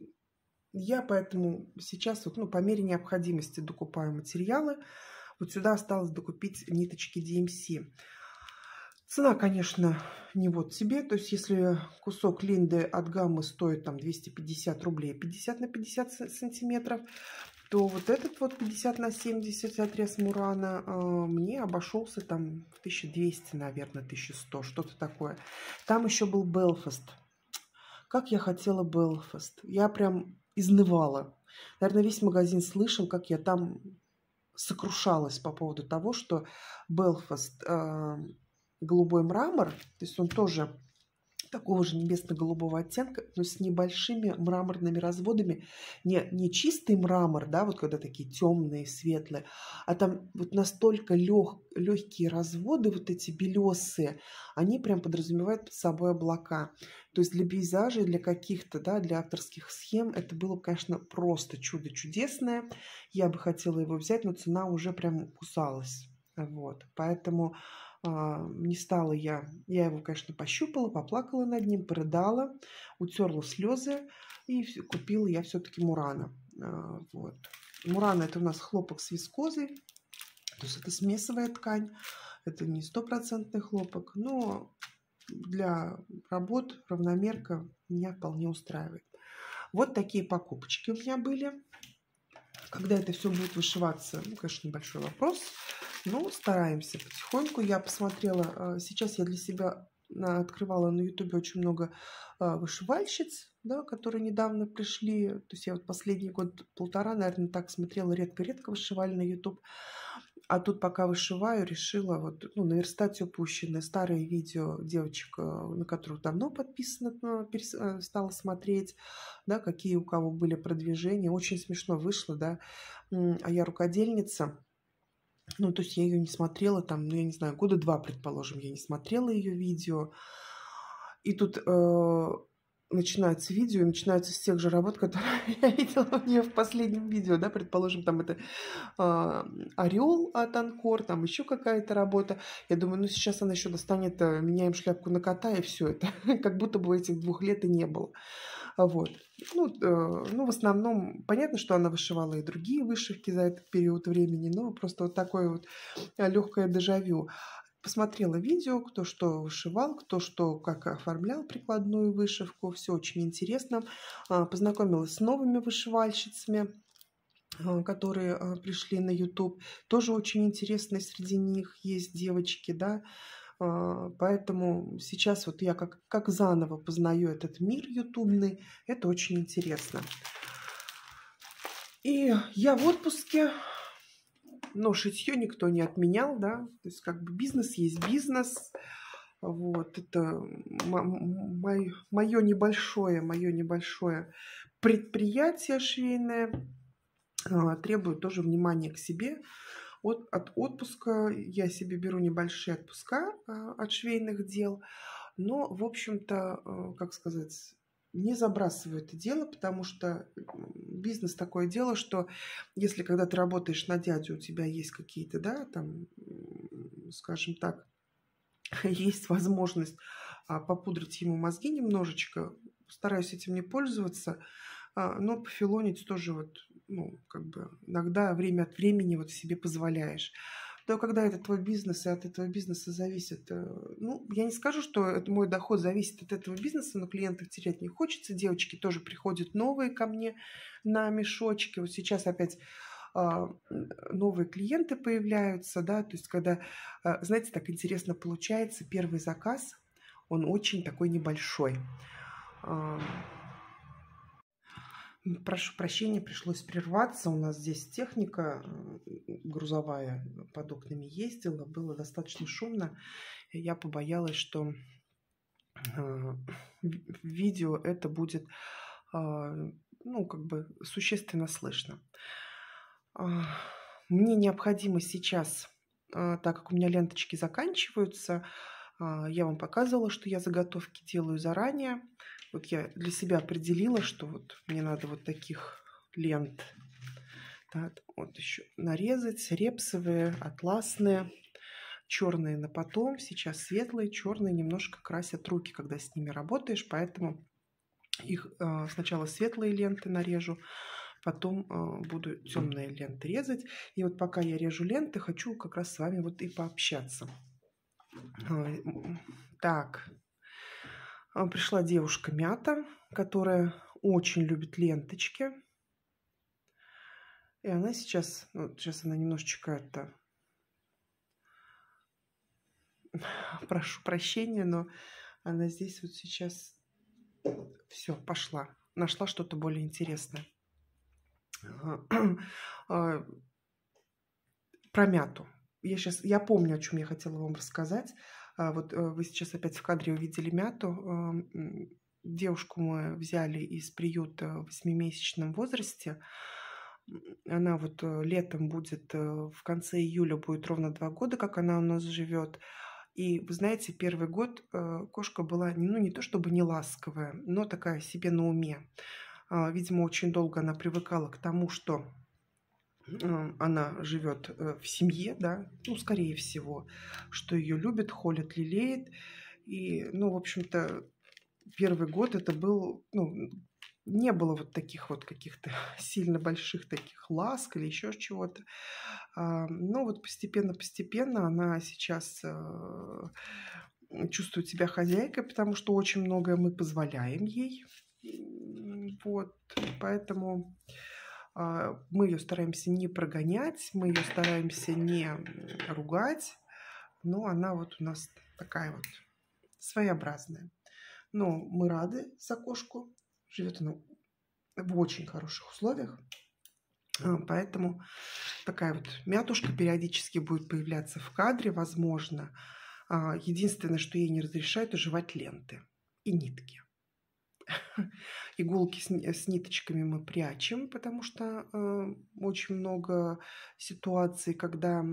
я поэтому сейчас вот, ну, по мере необходимости докупаю материалы. Вот сюда осталось докупить ниточки ди эм си. Цена, конечно, не вот себе. То есть, если кусок Линды от Гаммы стоит там двести пятьдесят рублей, пятьдесят на пятьдесят сантиметров, то вот этот вот пятьдесят на семьдесят отрез Мурана э, мне обошелся там в тысячу двести, наверное, тысячу сто, что-то такое. Там еще был Белфаст. Как я хотела Белфаст. Я прям изнывала. Наверное, весь магазин слышал, как я там сокрушалась по поводу того, что Белфаст... Э, голубой мрамор, то есть он тоже такого же небесно-голубого оттенка, но с небольшими мраморными разводами. Не, не чистый мрамор, да, вот когда такие темные, светлые, а там вот настолько лег, легкие разводы, вот эти белесые, они прям подразумевают под собой облака. То есть для пейзажей, для каких-то, да, для авторских схем это было, конечно, просто чудо чудесное. Я бы хотела его взять, но цена уже прям кусалась. Вот, поэтому... А, не стала я, я его, конечно, пощупала, поплакала над ним, порыдала, утерла слезы и всё- купила я все-таки Мурана. А, вот. Мурана — это у нас хлопок с вискозой, то есть это смесовая ткань, это не стопроцентный хлопок, но для работ равномерка меня вполне устраивает. Вот такие покупочки у меня были. Когда это все будет вышиваться, ну, конечно, небольшой вопрос, но стараемся потихоньку. Я посмотрела, сейчас я для себя на- открывала на ютубе очень много а, вышивальщиц, да, которые недавно пришли. То есть я вот последний год-полтора, наверное, так смотрела, редко-редко вышивали на ютуб. А тут пока вышиваю, решила вот, ну, наверстать упущенные старые видео девочек, э, на которых давно подписано, э, перес- э, стала смотреть, да, какие у кого были продвижения. Очень смешно вышло, да. М, А я рукодельница. Ну, то есть я ее не смотрела там, ну, я не знаю, года два, предположим, я не смотрела ее видео. И тут э, начинается видео, и начинаются с тех же работ, которые я видела у нее в последнем видео, да, предположим, там это а, орел от Анкор, там еще какая-то работа. Я думаю, ну сейчас она еще достанет э, «Меняем шляпку на кота», и все это. Как будто бы этих двух лет и не было. А Вот. Ну, э, ну, в основном, понятно, что она вышивала и другие вышивки за этот период времени, но просто вот такое вот легкое дежавю. Посмотрела видео, кто что вышивал, кто что как оформлял прикладную вышивку. Все очень интересно. А, Познакомилась с новыми вышивальщицами, а, которые а, пришли на ютуб. Тоже очень интересные среди них есть девочки, да. А, Поэтому сейчас вот я как, как заново познаю этот мир ютубный. Это очень интересно. И я в отпуске, но шитье никто не отменял, да. То есть как бы бизнес есть бизнес. Вот, это мое небольшое, мое небольшое предприятие швейное а, требует тоже внимания к себе. От, от отпуска я себе беру небольшие отпуска а, от швейных дел, но, в общем-то, а, как сказать, не забрасываю это дело, потому что м, бизнес такое дело, что если когда ты работаешь на дядю, у тебя есть какие-то, да, там, м, скажем так, есть возможность а, попудрить ему мозги немножечко, стараюсь этим не пользоваться, а, но пофилонить тоже вот, ну, как бы иногда время от времени вот себе позволяешь. То когда это твой бизнес, и от этого бизнеса зависит, э, ну, я не скажу, что это мой доход зависит от этого бизнеса, но клиентов терять не хочется. Девочки тоже приходят новые ко мне на мешочки. Вот сейчас опять а, новые клиенты появляются, да, то есть когда, а, знаете, так интересно получается, первый заказ, он очень такой небольшой. А, Прошу прощения, пришлось прерваться. У нас здесь техника э, грузовая под окнами ездила, было достаточно шумно. И я побоялась, что э, в видео это будет, а, ну, как бы существенно слышно. А, Мне необходимо сейчас, а, так как у меня ленточки заканчиваются, а, я вам показывала, что я заготовки делаю заранее. Вот я для себя определила, что вот мне надо вот таких лент. Так, вот еще нарезать репсовые, атласные, черные на потом. Сейчас светлые, черные немножко красят руки, когда с ними работаешь, поэтому их э, сначала светлые ленты нарежу, потом э, буду темные ленты резать. И вот пока я режу ленты, хочу как раз с вами вот и пообщаться. Э, Так, а, пришла девушка Мята, которая очень любит ленточки. И она сейчас, ну, сейчас она немножечко это, прошу прощения, но она здесь вот сейчас все, пошла. Нашла что-то более интересное. А, Про мяту. Я сейчас, я помню, о чем я хотела вам рассказать. А, Вот э, вы сейчас опять в кадре увидели мяту. А, м, Девушку мы взяли из приюта в восьмимесячном возрасте. М, Она вот э, летом будет, э, в конце июля будет ровно два года, как она у нас живет. И вы знаете, первый год э, кошка была, ну, не то чтобы не ласковая, но такая себе на уме. А, Видимо, очень долго она привыкала к тому, что она живет в семье, да, ну, скорее всего, что ее любят, холят, лелеет. И, ну, в общем-то, первый год это был, ну, не было вот таких вот каких-то сильно больших таких ласк или еще чего-то. Но вот постепенно-постепенно она сейчас чувствует себя хозяйкой, потому что очень многое мы позволяем ей. Вот, поэтому мы ее стараемся не прогонять, мы ее стараемся не ругать, но она вот у нас такая вот своеобразная. Но мы рады за кошку, живет она в очень хороших условиях, поэтому такая вот мятушка периодически будет появляться в кадре, возможно. Единственное, что ей не разрешают, жевать ленты и нитки. Иголки с, с ниточками мы прячем, потому что э, очень много ситуаций, когда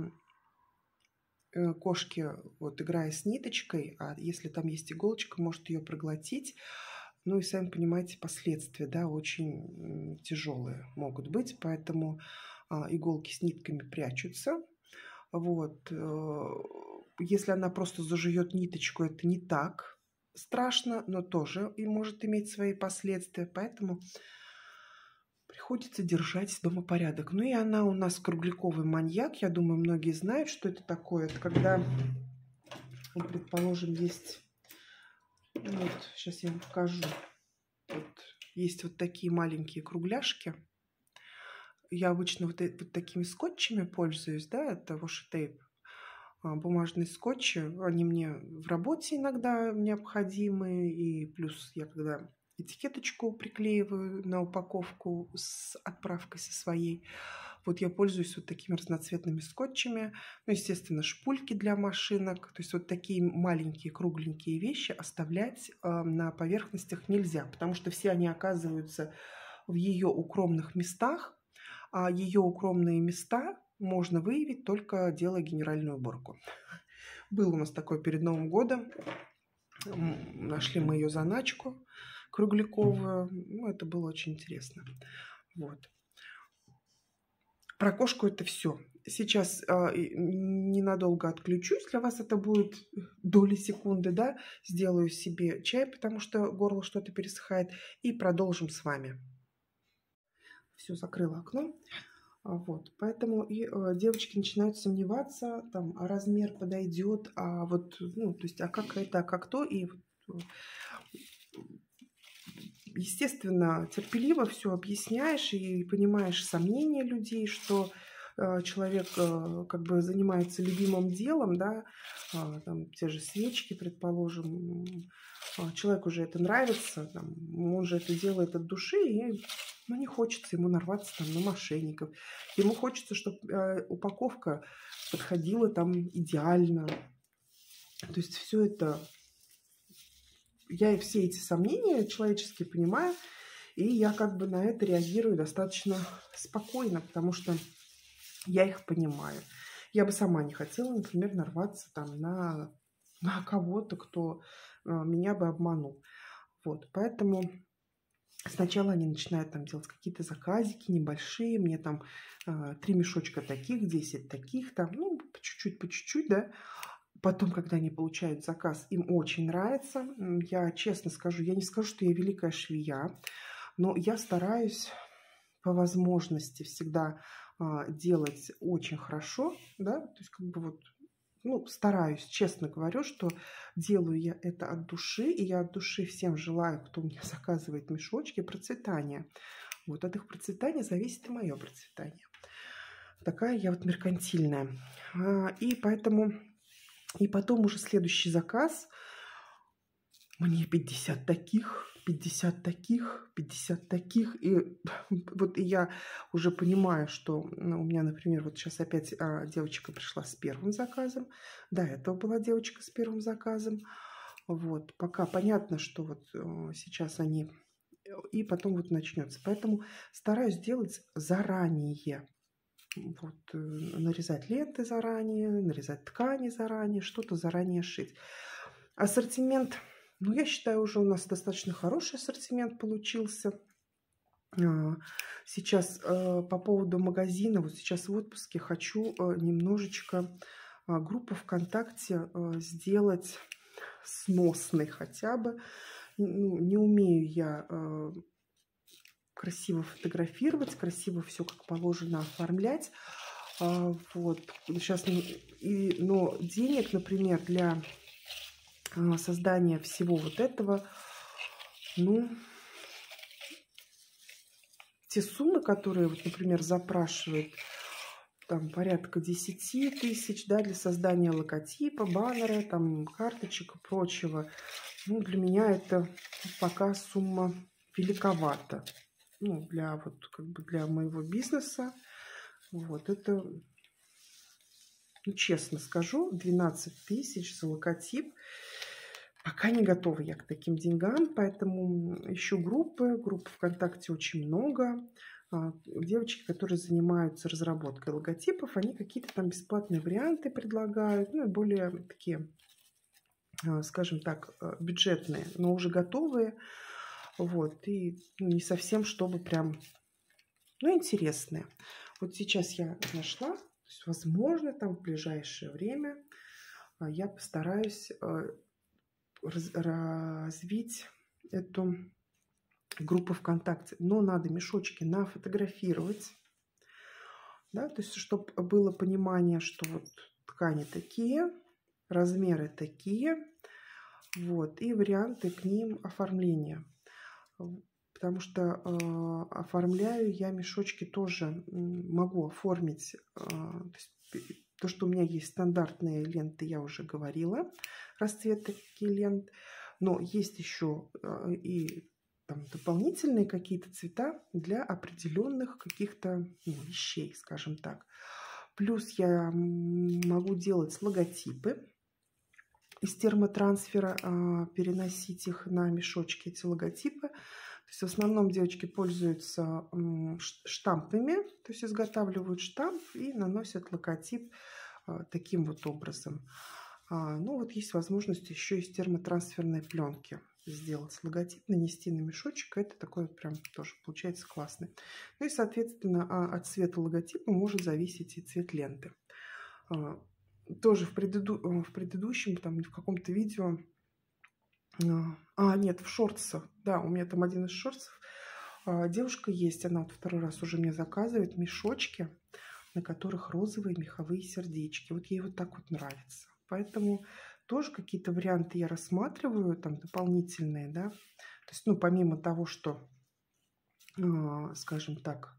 э, кошки, вот играя с ниточкой, а если там есть иголочка, может ее проглотить. Ну и сами понимаете, последствия, да, очень тяжелые могут быть, поэтому э, иголки с нитками прячутся. Вот. Э, если она просто зажует ниточку, это не так страшно, но тоже и может иметь свои последствия, поэтому приходится держать дома порядок. Ну и она у нас кругляковый маньяк, я думаю, многие знают, что это такое. Это когда, предположим, есть, вот, сейчас я вам покажу, вот, есть вот такие маленькие кругляшки. Я обычно вот, вот такими скотчами пользуюсь, да, это washi-tape. Бумажные скотчи, они мне в работе иногда необходимы, и плюс я когда этикеточку приклеиваю на упаковку с отправкой со своей, вот я пользуюсь вот такими разноцветными скотчами, ну, естественно, шпульки для машинок, то есть вот такие маленькие кругленькие вещи оставлять э, на поверхностях нельзя, потому что все они оказываются в ее укромных местах, а ее укромные места можно выявить, только делая генеральную уборку. Был у нас такой перед Новым годом. Нашли мы ее заначку кругляковую. Ну, это было очень интересно. Вот. Про кошку это все. Сейчас э, ненадолго отключусь. Для вас это будет доли секунды, да. Сделаю себе чай, потому что горло что-то пересыхает. И продолжим с вами. Все, закрыла окно. Вот, поэтому и э, девочки начинают сомневаться, там, а размер подойдет, а вот, ну, то есть, а как это, а как то, и, естественно, терпеливо все объясняешь и понимаешь сомнения людей, что э, человек э, как бы занимается любимым делом, да, э, там, те же свечки, предположим, э, человеку уже это нравится, там, он же это делает от души, и ну, не хочется ему нарваться там на мошенников. Ему хочется, чтобы э, упаковка подходила там идеально. То есть все это... Я и все эти сомнения человеческие понимаю, и я как бы на это реагирую достаточно спокойно, потому что я их понимаю. Я бы сама не хотела, например, нарваться там на, на кого-то, кто э, меня бы обманул. Вот, поэтому... Сначала они начинают там делать какие-то заказики небольшие, мне там э, три мешочка таких, десять таких, там, ну, по чуть-чуть, по чуть-чуть, да. Потом, когда они получают заказ, им очень нравится. Я честно скажу, я не скажу, что я великая швея, но я стараюсь по возможности всегда э, делать очень хорошо, да, то есть как бы вот, ну, стараюсь, честно говорю, что делаю я это от души, и я от души всем желаю, кто мне заказывает мешочки, процветания. Вот от их процветания зависит и мое процветание. Такая я вот меркантильная. И поэтому, и потом уже следующий заказ, мне пятьдесят таких, пятьдесят таких, пятьдесят таких. И вот и я уже понимаю, что ну, у меня, например, вот сейчас опять а, девочка пришла с первым заказом. До этого была девочка с первым заказом. Вот, пока понятно, что вот э, сейчас они... И потом вот начнется. Поэтому стараюсь делать заранее. Вот, э, нарезать ленты заранее, нарезать ткани заранее, что-то заранее шить. Ассортимент... Ну, я считаю, уже у нас достаточно хороший ассортимент получился. А, Сейчас э, по поводу магазина, вот сейчас в отпуске хочу э, немножечко а, группу ВКонтакте э, сделать сносной хотя бы. Ну, не умею я э, красиво фотографировать, красиво все как положено оформлять. А, вот. Сейчас, и, но денег, например, для а, создания всего вот этого, ну, те суммы, которые, вот, например, запрашивают там порядка десяти тысяч, да, для создания логотипа, баннера, там, карточек и прочего, ну, для меня это пока сумма великовата. Ну, для вот как бы для моего бизнеса. Вот это, ну, честно скажу, двенадцать тысяч за логотип. Пока не готова я к таким деньгам, поэтому ищу группы. Групп ВКонтакте очень много. А, Девочки, которые занимаются разработкой логотипов, они какие-то там бесплатные варианты предлагают, ну и более такие, а, скажем так, а, бюджетные, но уже готовые. Вот, и ну, не совсем, чтобы прям, ну, интересные. Вот сейчас я нашла, то есть, возможно, там в ближайшее время а, я постараюсь а, раз- развить эту группу ВКонтакте. Но надо мешочки нафотографировать, да, то есть чтобы было понимание, что вот ткани такие, размеры такие, вот, и варианты к ним оформления. Потому что э, оформляю я мешочки тоже, м, могу оформить. Э, то есть пе- то, что у меня есть стандартные ленты, я уже говорила, расцветки лент. Но есть еще э, и там дополнительные какие-то цвета для определенных каких-то, ну, вещей, скажем так. Плюс я м, могу делать логотипы из термотрансфера, а, переносить их на мешочки, эти логотипы. То есть в основном девочки пользуются м, ш- штампами, то есть изготавливают штамп и наносят логотип а, таким вот образом. А, Ну вот есть возможность еще из термотрансферной пленки сделать логотип, нанести на мешочек. Это такой вот прям тоже получается классный. Ну и, соответственно, а, от цвета логотипа может зависеть и цвет ленты. А, Тоже в, преду- э, в предыдущем, там, в каком-то видео, а, а, нет, в шортсах, да, у меня там один из шортсов, а, девушка есть, она вот второй раз уже мне заказывает мешочки, на которых розовые меховые сердечки. Вот ей вот так вот нравится. Поэтому тоже какие-то варианты я рассматриваю, там, дополнительные, да. То есть, ну, помимо того, что, а, скажем так,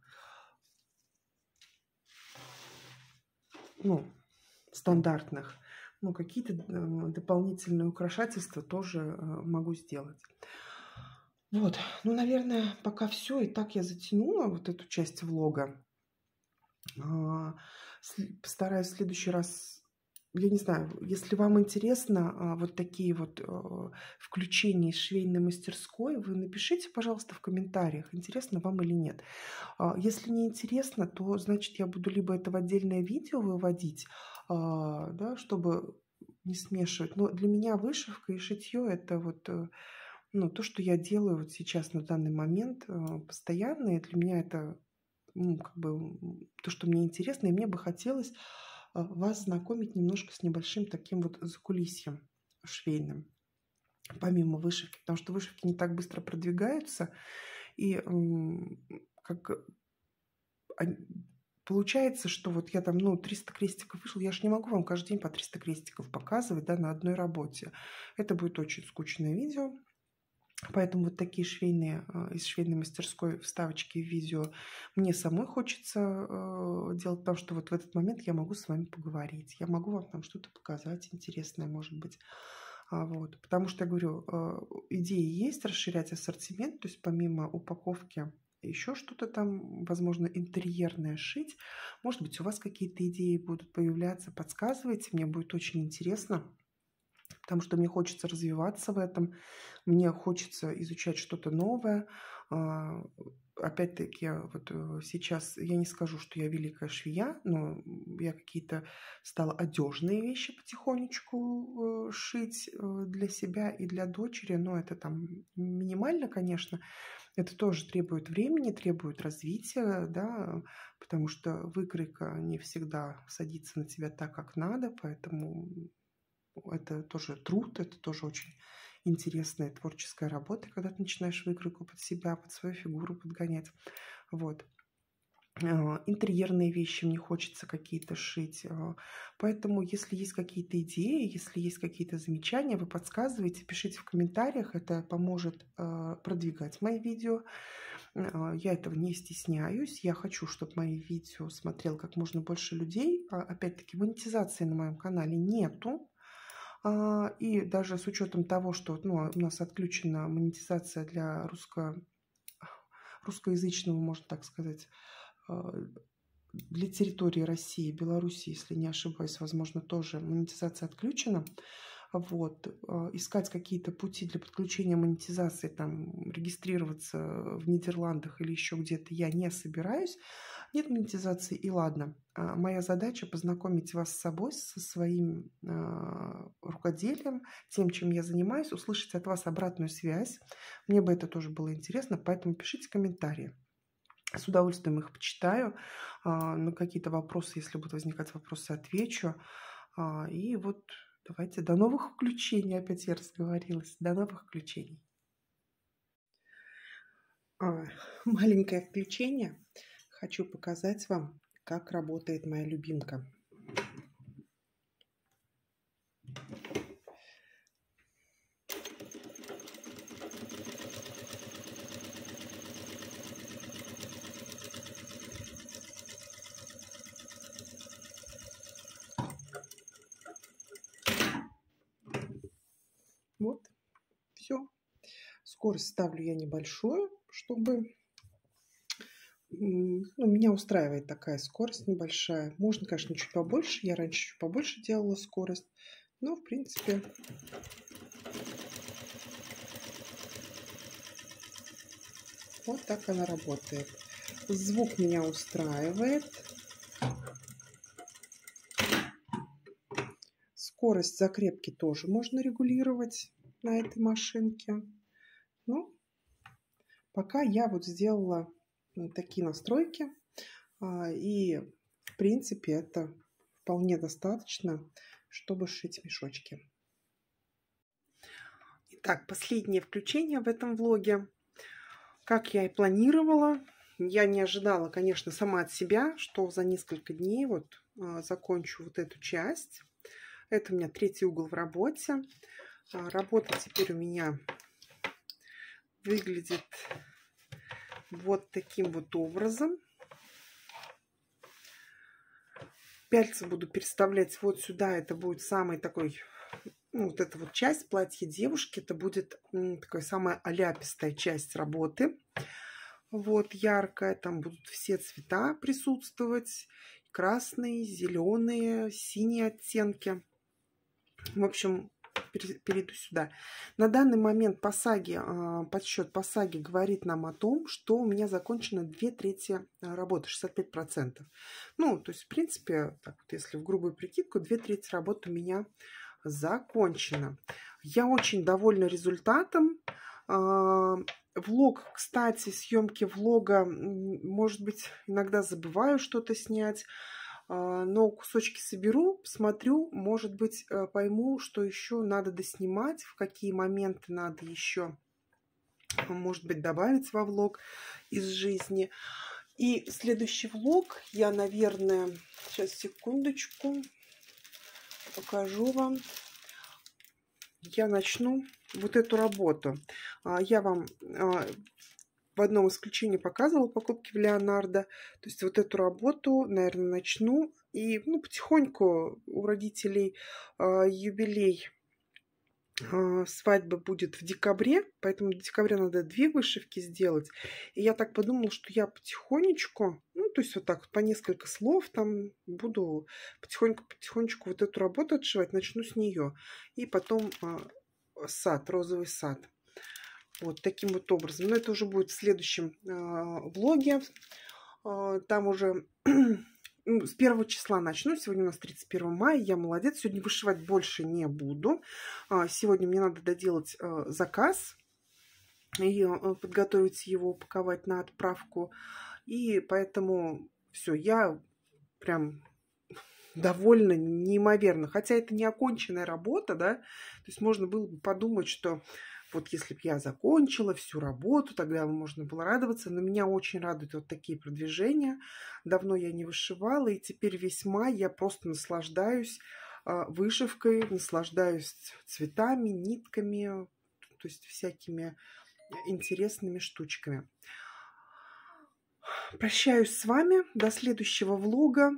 ну, стандартных, ну, какие-то э, дополнительные украшательства тоже э, могу сделать. Вот, ну, наверное, пока все. И так я затянула вот эту часть влога. А, сли- Постараюсь в следующий раз, я не знаю, если вам интересно а, вот такие вот а, включения из швейной мастерской, вы напишите, пожалуйста, в комментариях, интересно вам или нет. А, Если не интересно, то, значит, я буду либо это в отдельное видео выводить, а, да, чтобы не смешивать. Но для меня вышивка и шитье — это вот э, ну, то, что я делаю вот сейчас на данный момент э, постоянно, и для меня это, ну, как бы, м, то, что мне интересно, и мне бы хотелось а, вас знакомить немножко с небольшим таким вот закулисьем швейным, помимо вышивки, потому что вышивки не так быстро продвигаются, и м, как ань- получается, что вот я там, ну, триста крестиков вышел, я же не могу вам каждый день по триста крестиков показывать, да, на одной работе. Это будет очень скучное видео. Поэтому вот такие швейные, а, из швейной мастерской вставочки в видео мне самой хочется э, делать, потому что вот в этот момент я могу с вами поговорить, я могу вам там что-то показать интересное, может быть. А, вот. Потому что, я говорю, э, идеи есть расширять ассортимент, то есть помимо упаковки еще что-то там, возможно, интерьерное шить. Может быть, у вас какие-то идеи будут появляться, подсказывайте, мне будет очень интересно. Потому что мне хочется развиваться в этом, мне хочется изучать что-то новое. Опять-таки, вот сейчас я не скажу, что я великая швея, но я какие-то стала одежные вещи потихонечку шить для себя и для дочери, но это там минимально, конечно. Это тоже требует времени, требует развития, да, потому что выкройка не всегда садится на тебя так, как надо, поэтому это тоже труд, это тоже очень интересная творческая работа, когда ты начинаешь выкройку под себя, под свою фигуру подгонять. Вот. Интерьерные вещи мне хочется какие-то шить. Поэтому, если есть какие-то идеи, если есть какие-то замечания, вы подсказываете, пишите в комментариях. Это поможет продвигать мои видео. Я этого не стесняюсь. Я хочу, чтобы мои видео смотрел как можно больше людей. Опять-таки, монетизации на моем канале нету. И даже с учетом того, что ну, у нас отключена монетизация для русско... русскоязычного, можно так сказать, для территории России, Беларуси, если не ошибаюсь, возможно, тоже монетизация отключена. Вот. Искать какие-то пути для подключения монетизации, там, регистрироваться в Нидерландах или еще где-то я не собираюсь. Нет монетизации, и ладно. Моя задача познакомить вас с собой, со своим э, рукоделием, тем, чем я занимаюсь, услышать от вас обратную связь. Мне бы это тоже было интересно, поэтому пишите комментарии. С удовольствием их почитаю. На какие-то вопросы, если будут возникать вопросы, отвечу. И вот давайте до новых включений. Опять я разговорилась. До новых включений. Маленькое включение. Хочу показать вам, как работает моя любимка. Вот, все. Скорость ставлю я небольшую, чтобы... Ну, меня устраивает такая скорость небольшая. Можно, конечно, чуть побольше. Я раньше чуть побольше делала скорость. Но, в принципе... Вот так она работает. Звук меня устраивает. Скорость закрепки тоже можно регулировать на этой машинке. Ну, пока я вот сделала такие настройки. И, в принципе, это вполне достаточно, чтобы сшить мешочки. Итак, последнее включение в этом влоге. Как я и планировала, я не ожидала, конечно, сама от себя, что за несколько дней вот закончу вот эту часть. Это у меня третий угол в работе. Работа теперь у меня выглядит вот таким вот образом. Пяльцы буду переставлять вот сюда. Это будет самый такой, ну, вот эта вот часть платья девушки. Это будет такая самая оляпистая часть работы. Вот, яркая. Там будут все цвета присутствовать. Красные, зеленые, синие оттенки. В общем, перейду сюда. На данный момент по саге, подсчет по саге говорит нам о том, что у меня закончено две трети работы, шестьдесят пять процентов. Ну, то есть, в принципе, так вот, если в грубую прикидку, две трети работы у меня закончено. Я очень довольна результатом. Влог, кстати, съемки влога, может быть, иногда забываю что-то снять. Но кусочки соберу, посмотрю, может быть, пойму, что еще надо доснимать, в какие моменты надо еще, может быть, добавить во влог из жизни. И следующий влог я, наверное, сейчас, секундочку, покажу вам. Я начну вот эту работу. Я вам в одном исключении показывала покупки в Леонардо. То есть вот эту работу, наверное, начну. И ну, потихоньку у родителей э, юбилей э, свадьбы будет в декабре. Поэтому до декабря надо две вышивки сделать. И я так подумала, что я потихонечку, ну, то есть вот так по несколько слов там буду потихоньку-потихонечку вот эту работу отшивать. Начну с нее. И потом э, сад, розовый сад. Вот таким вот образом. Но это уже будет в следующем э, влоге. Э, там уже ну, с первого числа начну. Сегодня у нас тридцать первое мая. Я молодец. Сегодня вышивать больше не буду. Э, сегодня мне надо доделать э, заказ. И э, подготовить его, упаковать на отправку. И поэтому все, я прям довольно неимоверно. Хотя это не оконченная работа, да. То есть можно было бы подумать, что вот если бы я закончила всю работу, тогда можно было радоваться. Но меня очень радуют вот такие продвижения. Давно я не вышивала, и теперь весь май я просто наслаждаюсь а, вышивкой, наслаждаюсь цветами, нитками, то есть всякими интересными штучками. Прощаюсь с вами. До следующего влога.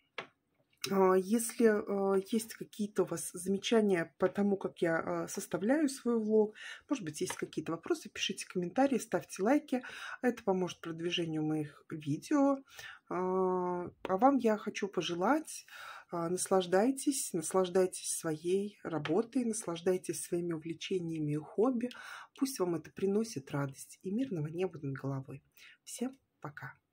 Если есть какие-то у вас замечания по тому, как я составляю свой влог, может быть, есть какие-то вопросы, пишите комментарии, ставьте лайки. Это поможет продвижению моих видео. А вам я хочу пожелать: наслаждайтесь, наслаждайтесь своей работой, наслаждайтесь своими увлечениями и хобби. Пусть вам это приносит радость и мирного неба над головой. Всем пока!